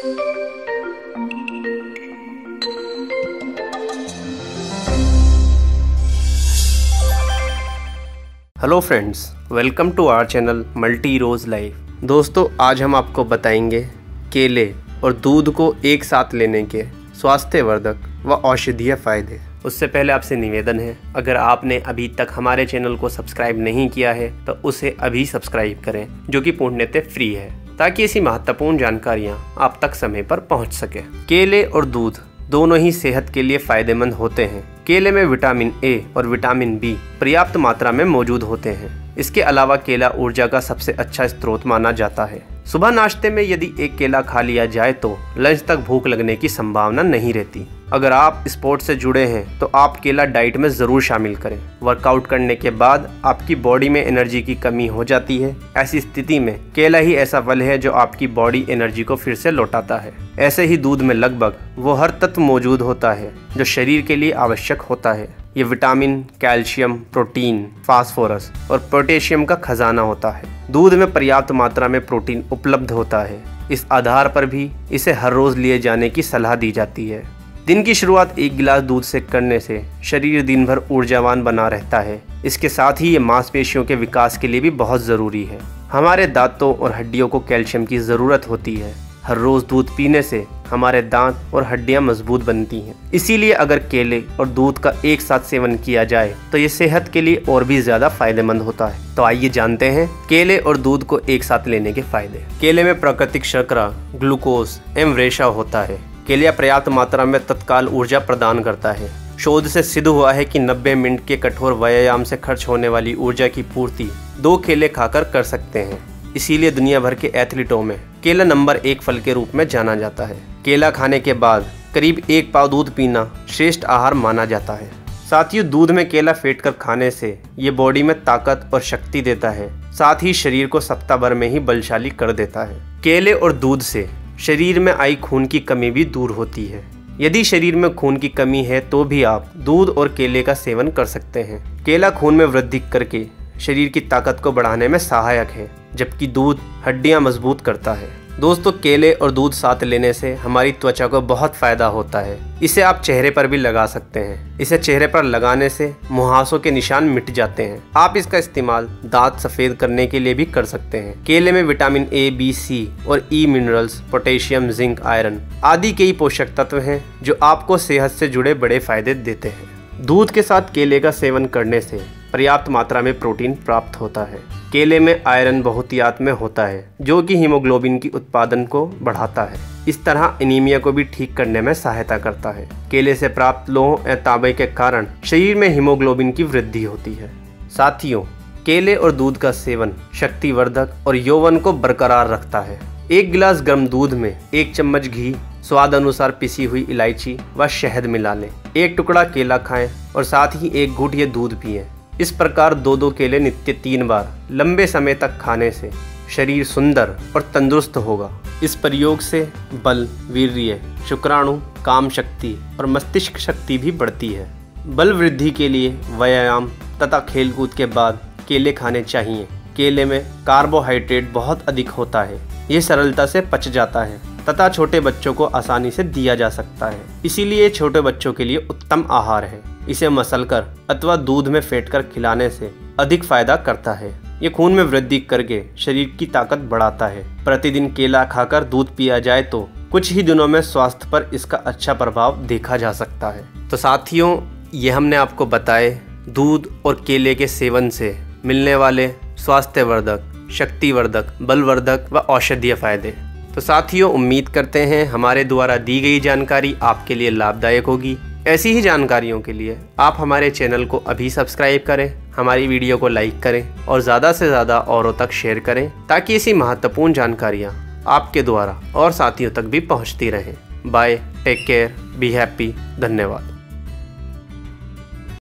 Hello friends, welcome to our channel multi rose life. दोस्तों, आज हम आपको बताएंगे केले और दूध को एक साथ लेने के स्वास्थ्यवर्धक व औषधीय फ़ायदे। उससे पहले आपसे निवेदन है, अगर आपने अभी तक हमारे चैनल को सब्सक्राइब नहीं किया है तो उसे अभी सब्सक्राइब करें, जो कि पूर्णतः फ्री है, ताकि ऐसी महत्वपूर्ण जानकारियाँ आप तक समय पर पहुँच सके। केले और दूध दोनों ही सेहत के लिए फायदेमंद होते हैं। केले में विटामिन ए और विटामिन बी पर्याप्त मात्रा में मौजूद होते हैं। इसके अलावा केला ऊर्जा का सबसे अच्छा स्रोत माना जाता है। सुबह नाश्ते में यदि एक केला खा लिया जाए तो लंच तक भूख लगने की संभावना नहीं रहती। अगर आप स्पोर्ट से जुड़े हैं तो आप केला डाइट में ज़रूर शामिल करें। वर्कआउट करने के बाद आपकी बॉडी में एनर्जी की कमी हो जाती है। ऐसी स्थिति में केला ही ऐसा फल है जो आपकी बॉडी एनर्जी को फिर से लौटाता है। ऐसे ही दूध में लगभग वो हर तत्व मौजूद होता है जो शरीर के लिए आवश्यक होता है। ये विटामिन, कैल्शियम, प्रोटीन, फास्फोरस और पोटेशियम का खजाना होता है। दूध में पर्याप्त मात्रा में प्रोटीन उपलब्ध होता है। इस आधार पर भी इसे हर रोज़ लिए जाने की सलाह दी जाती है। दिन की शुरुआत एक गिलास दूध से करने से शरीर दिन भर ऊर्जावान बना रहता है। इसके साथ ही ये मांसपेशियों के विकास के लिए भी बहुत ज़रूरी है। हमारे दांतों और हड्डियों को कैल्शियम की ज़रूरत होती है। हर रोज़ दूध पीने से हमारे दांत और हड्डियां मजबूत बनती हैं। इसीलिए अगर केले और दूध का एक साथ सेवन किया जाए तो ये सेहत के लिए और भी ज़्यादा फायदेमंद होता है। तो आइए जानते हैं केले और दूध को एक साथ लेने के फायदे। केले में प्राकृतिक शर्करा, ग्लूकोज एवं रेशा होता है। केला पर्याप्त मात्रा में तत्काल ऊर्जा प्रदान करता है। शोध से सिद्ध हुआ है कि 90 मिनट के कठोर व्यायाम से खर्च होने वाली ऊर्जा की पूर्ति 2 केले खाकर कर सकते हैं। इसीलिए दुनिया भर के एथलीटों में केला नंबर 1 फल के रूप में जाना जाता है। केला खाने के बाद करीब 1 पाव दूध पीना श्रेष्ठ आहार माना जाता है। साथियों, दूध में केला फेंट कर खाने से ये बॉडी में ताकत और शक्ति देता है। साथ ही शरीर को सप्ताह भर में ही बलशाली कर देता है। केले और दूध से शरीर में आई खून की कमी भी दूर होती है। यदि शरीर में खून की कमी है तो भी आप दूध और केले का सेवन कर सकते हैं। केला खून में वृद्धि करके शरीर की ताकत को बढ़ाने में सहायक है, जबकि दूध हड्डियां मजबूत करता है। दोस्तों, केले और दूध साथ लेने से हमारी त्वचा को बहुत फायदा होता है। इसे आप चेहरे पर भी लगा सकते हैं। इसे चेहरे पर लगाने से मुहासों के निशान मिट जाते हैं। आप इसका इस्तेमाल दांत सफेद करने के लिए भी कर सकते हैं। केले में विटामिन ए, बी, सी और E minerals, potassium, zinc, iron आदि कई पोषक तत्व हैं जो आपको सेहत से जुड़े बड़े फायदे देते हैं। दूध के साथ केले का सेवन करने से पर्याप्त मात्रा में प्रोटीन प्राप्त होता है। केले में आयरन बहुतायत में होता है, जो कि हीमोग्लोबिन की उत्पादन को बढ़ाता है। इस तरह एनीमिया को भी ठीक करने में सहायता करता है। केले से प्राप्त लोह और तांबे के कारण शरीर में हीमोग्लोबिन की वृद्धि होती है। साथियों, केले और दूध का सेवन शक्तिवर्धक और यौवन को बरकरार रखता है। 1 गिलास गर्म दूध में 1 चम्मच घी, स्वाद अनुसार पिसी हुई इलायची व शहद मिला लें। 1 टुकड़ा केला खाएं और साथ ही 1 घूंट ये दूध पिएं। इस प्रकार 2-2 केले नित्य 3 बार लंबे समय तक खाने से शरीर सुंदर और तंदुरुस्त होगा। इस प्रयोग से बल, वीर्य, शुक्राणु, काम शक्ति और मस्तिष्क शक्ति भी बढ़ती है। बल वृद्धि के लिए व्यायाम तथा खेलकूद के बाद केले खाने चाहिए। केले में कार्बोहाइड्रेट बहुत अधिक होता है। ये सरलता से पच जाता है तथा छोटे बच्चों को आसानी से दिया जा सकता है। इसीलिए छोटे बच्चों के लिए उत्तम आहार है। इसे मसलकर अथवा दूध में फेंटकर खिलाने से अधिक फायदा करता है। ये खून में वृद्धि करके शरीर की ताकत बढ़ाता है। प्रतिदिन केला खाकर दूध पिया जाए तो कुछ ही दिनों में स्वास्थ्य पर इसका अच्छा प्रभाव देखा जा सकता है। तो साथियों, ये हमने आपको बताए दूध और केले के सेवन से मिलने वाले स्वास्थ्यवर्धक, शक्तिवर्धक, बलवर्धक व औषधीय फायदे। तो साथियों, उम्मीद करते हैं हमारे द्वारा दी गई जानकारी आपके लिए लाभदायक होगी। ऐसी ही जानकारियों के लिए आप हमारे चैनल को अभी सब्सक्राइब करें, हमारी वीडियो को लाइक करें और ज़्यादा से ज़्यादा औरों तक शेयर करें, ताकि ऐसी महत्वपूर्ण जानकारियाँ आपके द्वारा और साथियों तक भी पहुँचती रहें। Bye, take care, be happy. धन्यवाद।